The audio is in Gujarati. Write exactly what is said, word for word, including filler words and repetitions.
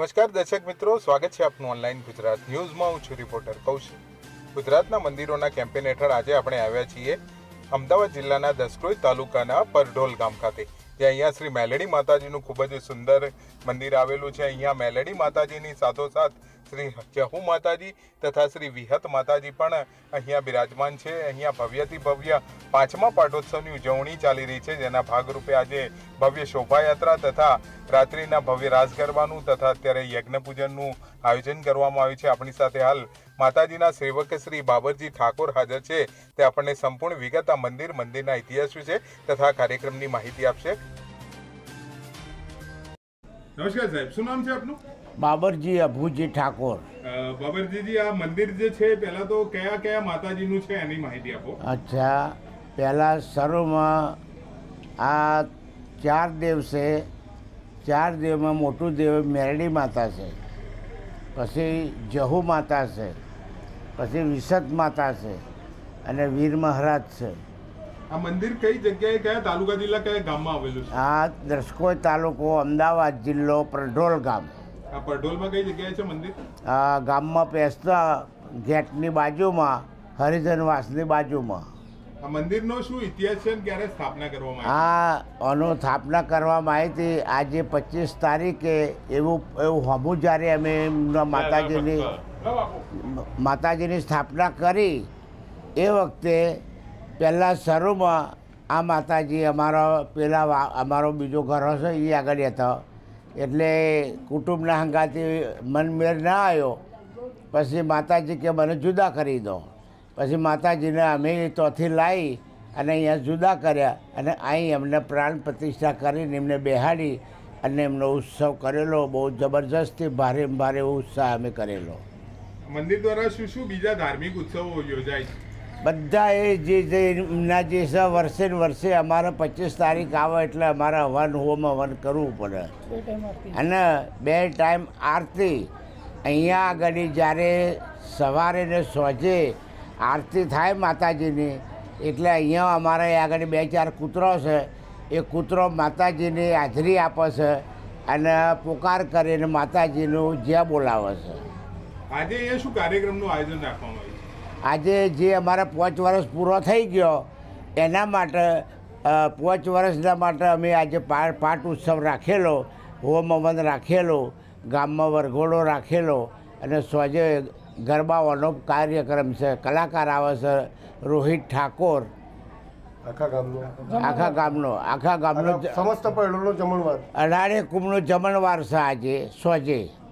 નમસ્કાર દર્શક મિત્રો, સ્વાગત છે આપનું ઓનલાઈન ગુજરાત ન્યૂઝમાં। હું છું રિપોર્ટર કૌશિક। ગુજરાતના મંદિરોના કેમ્પેન હેઠળ આજે આપણે આવ્યા છીએ અમદાવાદ જિલ્લાના દસક્રોઈ તાલુકાના પરઢોલ ગામ ખાતે, જે અહીંયા શ્રી મેલડી માતાજીનું ખૂબ જ સુંદર મંદિર આવેલું છે। અહીંયા મેલડી માતાજીની સાથોસાથ શ્રી જહુ માતાજી તથા શ્રી વિહત માતાજી પણ અહીંયા બિરાજમાન છે। અહીંયા ભવ્યથી ભવ્ય પાંચમા પાટોત્સવની ઉજવણી ચાલી રહી છે, જેના ભાગરૂપે આજે ભવ્ય શોભાયાત્રા તથા રાત્રિના ભવ્ય રાસ ગરબાનું તથા અત્યારે યજ્ઞ પૂજનનું આયોજન કરવામાં આવ્યું છે। આપણી સાથે હાલ માતાજીના સેવક શ્રી બાબરજી ઠાકોર હાજર છે। તે આપણને સંપૂર્ણ વિગત આ મંદિર મંદિરના ઇતિહાસ વિશે તથા કાર્યક્રમની માહિતી આપશે। નમસ્કાર સાહેબ, શું નામ છે આપનું? બાબરજી અભુજી ઠાકોર। બાબરજીજી, આ મંદિર જે છે પહેલા તો કયા કયા માતાજીનું છે એની માહિતી આપો। અચ્છા, પહેલાં શરૂમાં આ ચાર દેવ છે। ચાર દેવમાં મોટું દેવ મેરડી માતા છે, પછી જહુ માતા છે, પછી વિસત માતા છે અને વીર મહારાજ છે। આ મંદિર કઈ જગ્યાએ, કયા તાલુકા જિલ્લા કયા ગામમાં આવેલું છે? આ દસક્રોઈ તાલુકો, અમદાવાદ જિલ્લો, પરઢોલ ગામ। આ પરઢોલમાં કઈ જગ્યાએ છે મંદિર? આ ગામમાં પેસતા ગેટની બાજુમાં, હરિજનવાસની બાજુમાં। આ મંદિરનો શું ઇતિહાસ છે અને ક્યારે સ્થાપના કરવામાં આવી? આ આનો સ્થાપના કરવામાં આવી હતી આજે પચીસ તારીખે। એવું એવું હમું જ્યારે અમે એમના માતાજીની માતાજીની સ્થાપના કરી એ વખતે પહેલાં શરૂમાં આ માતાજી અમારો પેલા અમારો બીજો ઘર હશે એ આગળ હતો, એટલે કુટુંબના હંગાથી મનમેળ ના આવ્યો। પછી માતાજી કે મને જુદા કરી દો। પછી માતાજીને અમે તોથી લાવી અને અહીંયા જુદા કર્યા અને અહીં એમને પ્રાણ પ્રતિષ્ઠા કરીને એમને બેહાડી અને એમનો ઉત્સવ કરેલો। બહુ જબરજસ્તી ભારે ભારે ઉત્સાહ અમે કરેલો। મંદિર દ્વારા શું શું બીજા ધાર્મિક ઉત્સવો યોજાય છે? બધા એ જે જે એમના જે છે વર્ષે ને વર્ષે અમારે પચીસ તારીખ આવે એટલે અમારે હવન હોમ હવન કરવું પડે અને બે ટાઈમ આરતી। અહીંયા આગળ જ્યારે સવારે ને સોજે આરતી થાય માતાજીની, એટલે અહીંયા અમારે આગળ બે ચાર કૂતરો છે, એ કૂતરો માતાજીની હાજરી આપે છે અને પોકાર કરીને માતાજીનું જ્યાં બોલાવે છે। આજે અહીંયા શું કાર્યક્રમનું આયોજન રાખવામાં આવ્યું? આજે જે અમારા પાંચ વર્ષ પૂરો થઈ ગયો એના માટે પાંચ વર્ષના માટે અમે આજે પાટ ઉત્સવ રાખેલો, હોમ હવન રાખેલો, ગામમાં વરઘોડો રાખેલો અને સોજે ગરબાઓનો કાર્યક્રમ છે। કલાકાર આવે છે રોહિત ઠાકોર। આખા ગામનો આખા ગામનો આખા ગામનો સમસ્ત પહેલોનો જમણવાર અઢારે કુંભનો જમણવાર છે આજે સોજે।